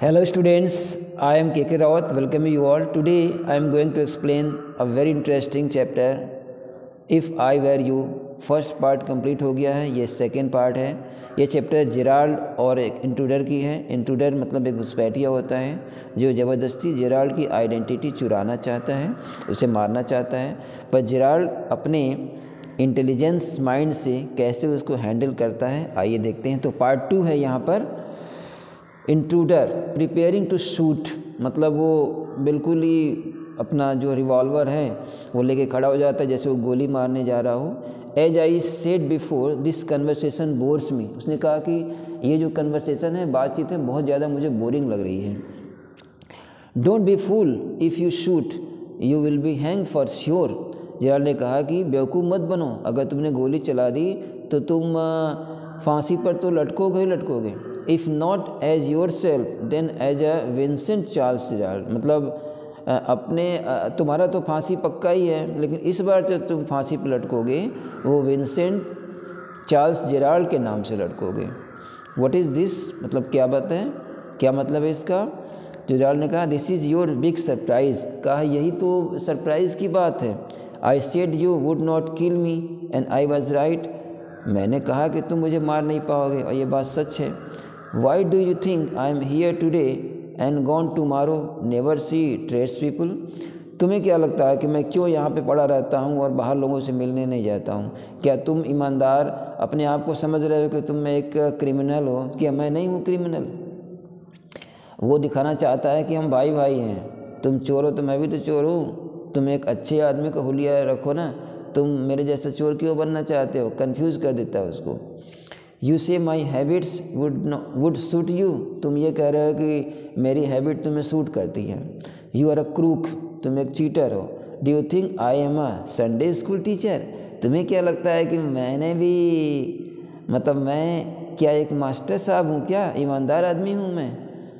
Hello students, I am KK Rawat, welcome you all. Today I am going to explain a very interesting chapter, If I Were You. First part complete हो गया है, ये second part है। ये chapter Gerald और एक intruder की है। इंट्रूडर मतलब एक घुसपैठिया होता है जो ज़बरदस्ती जेराल्ड की आइडेंटिटी चुराना चाहता है, उसे मारना चाहता है, पर जेराल्ड अपने इंटेलिजेंस माइंड से कैसे उसको हैंडल करता है, आइए देखते हैं। तो पार्ट 2 है यहाँ पर। इंट्रूडर प्रिपेयरिंग टू शूट, मतलब वो बिल्कुल ही अपना जो रिवॉल्वर है वो लेके खड़ा हो जाता है जैसे वो गोली मारने जा रहा हो। As I said before this conversation bores me, उसने कहा कि ये जो कन्वर्सेशन है, बातचीत है, बहुत ज़्यादा मुझे बोरिंग लग रही है। Don't be fool, if you shoot you will be hang for sure. Gerald ने कहा कि बेवकूफ़ मत बनो, अगर तुमने गोली चला दी तो तुम फांसी पर तो लटकोगे ही लटकोगे। If not as yourself then as a Vincent Charles Gerald, मतलब अपने तुम्हारा तो फांसी पक्का ही है, लेकिन इस बार जब तुम फांसी पर लटकोगे वो विंसेंट चार्ल्स जेराल्ड के नाम से लटकोगे। व्हाट इज़ दिस, मतलब क्या बात है, क्या मतलब है इसका। जेराल्ड ने कहा this is your big surprise, कहा यही तो सरप्राइज़ की बात है। I said you would not kill me and I was right, मैंने कहा कि तुम मुझे मार नहीं पाओगे और ये बात सच है। Why do you think I am here today and gone tomorrow never see trades people, तुम्हें क्या लगता है कि मैं क्यों यहाँ पे पड़ा रहता हूँ और बाहर लोगों से मिलने नहीं जाता हूँ। क्या तुम ईमानदार अपने आप को समझ रहे हो कि तुम एक क्रिमिनल हो? क्या मैं नहीं हूँ क्रिमिनल? वो दिखाना चाहता है कि हम भाई भाई हैं, तुम चोर हो तो मैं भी तो चोर हूँ, तुम एक अच्छे आदमी का हुलिया रखो ना, तुम मेरे जैसा चोर क्यों बनना चाहते हो, कन्फ्यूज़ कर देता है उसको। You say my habits would suit you, तुम ये कह रहे हो कि मेरी हैबिट तुम्हें सूट करती है। यू आर अ क्रूक, तुम एक चीटर हो। Do you think I am a Sunday school teacher, तुम्हें क्या लगता है कि मैंने भी, मतलब मैं क्या एक मास्टर साहब हूँ क्या, ईमानदार आदमी हूँ मैं।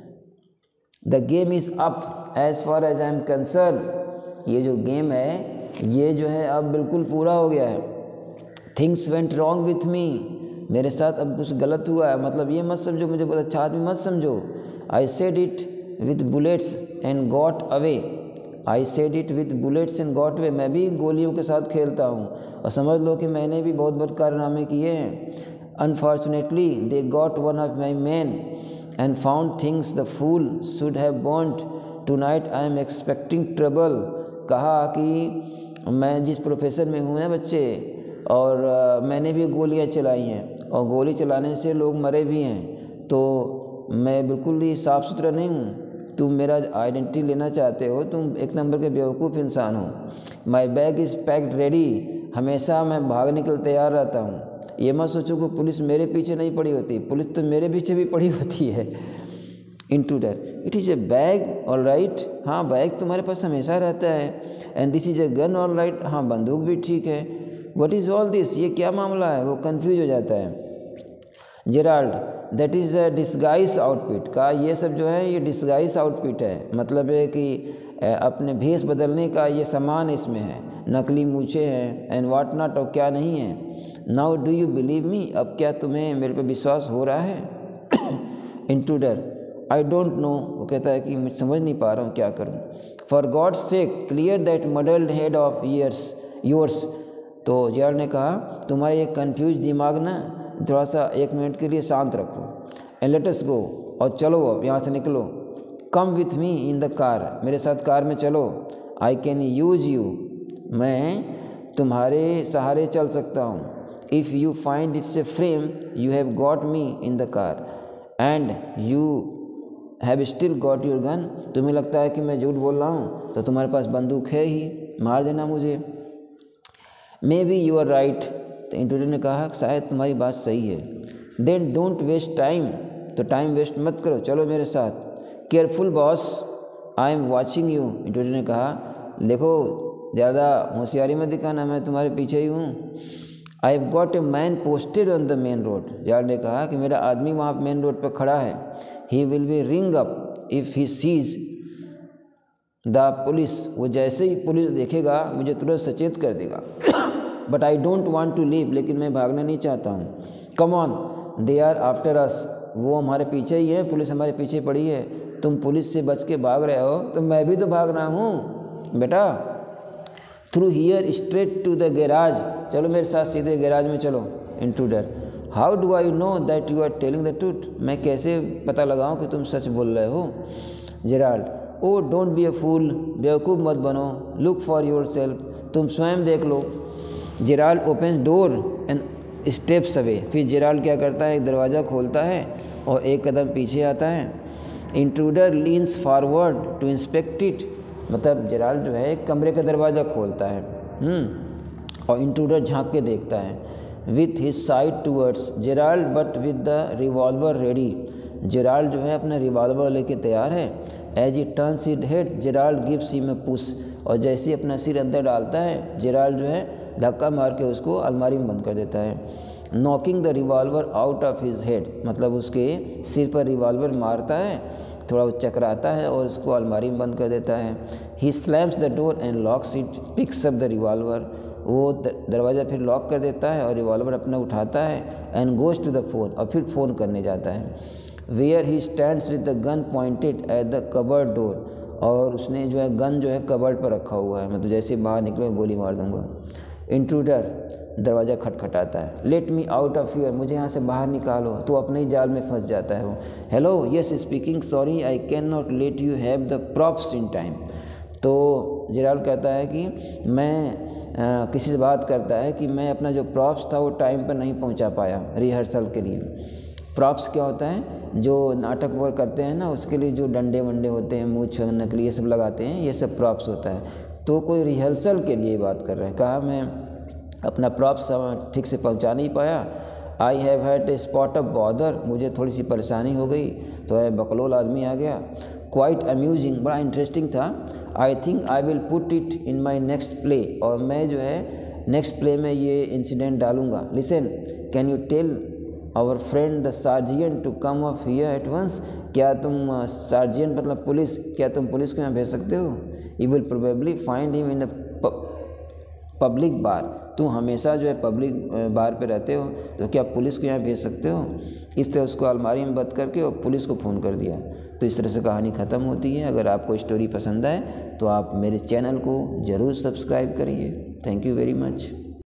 The game is up as far as I am concern, ये जो गेम है ये जो है अब बिल्कुल पूरा हो गया है। Things went wrong with me, मेरे साथ अब कुछ गलत हुआ है, मतलब ये मत समझो मुझे बहुत अच्छा आदमी मत समझो। I said it with bullets and got away, I said it with bullets and got away, मैं भी गोलियों के साथ खेलता हूँ और समझ लो कि मैंने भी बहुत बहुत कारनामे किए हैं। Unfortunately they got one of my man and found things the fool should have burnt tonight I am expecting trouble, कहा कि मैं जिस प्रोफेशन में हूँ ना बच्चे, और मैंने भी गोलियाँ चलाई हैं और गोली चलाने से लोग मरे भी हैं, तो मैं बिल्कुल ही साफ़ सुथरा नहीं हूँ। तुम मेरा आइडेंटिटी लेना चाहते हो, तुम एक नंबर के बेवकूफ़ इंसान हो। My bag is packed ready, हमेशा मैं भागने के लिए तैयार रहता हूँ। ये मत सोचो कि पुलिस मेरे पीछे नहीं पड़ी होती, पुलिस तो मेरे पीछे भी पड़ी होती है। Intruder it is a bag all right, हाँ बैग तुम्हारे पास हमेशा रहता है। And this is a gun all right, हाँ बंदूक भी ठीक है। व्हाट इज़ ऑल दिस, ये क्या मामला है, वो कंफ्यूज हो जाता है। Gerald that is a disguise outfit, का ये सब जो है ये डिस्गाइज आउटफिट है, मतलब है कि अपने भेष बदलने का ये सामान इसमें है, नकली मूछें हैं एंड वाट नॉट, और क्या नहीं है। Now do you believe me, अब क्या तुम्हें मेरे पे विश्वास हो रहा है। इंट्रूडर आई डोंट नो, वो कहता है कि मैं समझ नहीं पा रहा हूँ क्या करूँ। For God's sake clear that muddled head of yours, तो जेराल्ड ने कहा तुम्हारा ये कन्फ्यूज दिमाग ना थोड़ा सा 1 मिनट के लिए शांत रखो। एंड लेट अस गो, और चलो अब यहाँ से निकलो। Come with me in the car, मेरे साथ कार में चलो। आई कैन यूज़ यू, मैं तुम्हारे सहारे चल सकता हूँ। If you find it's a frame you have got me in the car and you have still got your gun, तुम्हें लगता है कि मैं झूठ बोल रहा हूँ तो तुम्हारे पास बंदूक है ही, मार देना मुझे। Maybe you are right, तो इंट्रूडर ने कहा शायद तुम्हारी बात सही है। देन डोंट वेस्ट टाइम, तो टाइम वेस्ट मत करो, चलो मेरे साथ। Careful boss I am watching you, intruder ने कहा देखो ज़्यादा होशियारी मत दिखाना, मैं तुम्हारे पीछे ही हूँ। I have got a man posted on the main road, Gerald ने कहा कि मेरा आदमी वहाँ मेन रोड पर खड़ा है। He will be ring up if he sees the police, वो जैसे ही पुलिस देखेगा मुझे तुरंत सचेत कर देगा। But I don't want to leave, लेकिन मैं भागना नहीं चाहता हूँ। Come on they are after us, वो हमारे पीछे ही है, पुलिस हमारे पीछे पड़ी है, तुम पुलिस से बच के भाग रहे हो तो मैं भी तो भाग रहा हूँ बेटा। Through here straight to the garage, चलो मेरे साथ सीधे गैराज में चलो। Intruder, how do I know that you are telling the truth, मैं कैसे पता लगाऊँ कि तुम सच बोल रहे हो। Gerald, oh don't be a fool, बेवकूफ़ मत बनो, लुक फॉर योर सेल्फ, तुम स्वयं देख लो। Gerald open door and steps away, फिर जेराल्ड क्या करता है, एक दरवाज़ा खोलता है और एक कदम पीछे आता है। Intruder leans forward to inspect it, मतलब जेराल्ड जो है एक कमरे का दरवाज़ा खोलता है और इंट्रूडर झांक के देखता है। With his side towards Gerald but with the revolver ready, Gerald जो है अपना रिवॉल्वर लेके तैयार है। As it turns his head Gerald gives him a push, और जैसे ही अपना सिर अंदर डालता है जेराल्ड जो है धक्का मार के उसको अलमारी में बंद कर देता है। Knocking the revolver out of his head, मतलब उसके सिर पर रिवॉल्वर मारता है, थोड़ा चकराता है और उसको अलमारी में बंद कर देता है। He slams the door and locks it, picks up the revolver, वो दरवाज़ा फिर लॉक कर देता है और रिवॉल्वर अपना उठाता है। And goes to the phone, और फिर फ़ोन करने जाता है। Where he stands with the gun pointed at the cupboard door, और उसने जो है गन जो है कबर्ड पर रखा हुआ है, मतलब जैसे बाहर निकले गोली मार दूंगा। इंट्रूडर, दरवाज़ा खटखटाता है। Let me out of here, मुझे यहाँ से बाहर निकालो, तो अपने ही जाल में फंस जाता है वो। Hello, yes speaking, sorry I can not let you have the props in time. तो जेराल्ड कहता है कि मैं किसी से बात करता है कि मैं अपना जो प्रॉप्स था वो टाइम पर नहीं पहुँचा पाया रिहर्सल के लिए। प्रॉप्स क्या होता है, जो नाटक वो करते हैं ना, उसके लिए जो डंडे वंडे होते हैं, मूँछ नकली ये सब लगाते हैं, ये सब प्रॉप्स होता है। तो कोई रिहर्सल के लिए बात कर रहा है, कहा मैं अपना प्रॉप्स ठीक से पहुंचा नहीं पाया। I have had a spot of bother, मुझे थोड़ी सी परेशानी हो गई, तो है बकलोल आदमी आ गया। क्वाइट अम्यूजिंग, बड़ा इंटरेस्टिंग था। I think I will put it in my next play, और मैं जो है नेक्स्ट प्ले में ये इंसिडेंट डालूंगा। Listen, can you tell our friend the sergeant to come off here at once, क्या तुम सार्जियंट मतलब पुलिस, क्या तुम पुलिस को यहाँ भेज सकते हो। You will probably find him in a public bar, तुम हमेशा जो है पब्लिक बार पे रहते हो, तो क्या पुलिस को यहाँ भेज सकते हो। इस तरह उसको अलमारी में बंद करके और पुलिस को फ़ोन कर दिया। तो इस तरह से कहानी ख़त्म होती है। अगर आपको स्टोरी पसंद आए तो आप मेरे चैनल को ज़रूर सब्सक्राइब करिए। Thank you very much.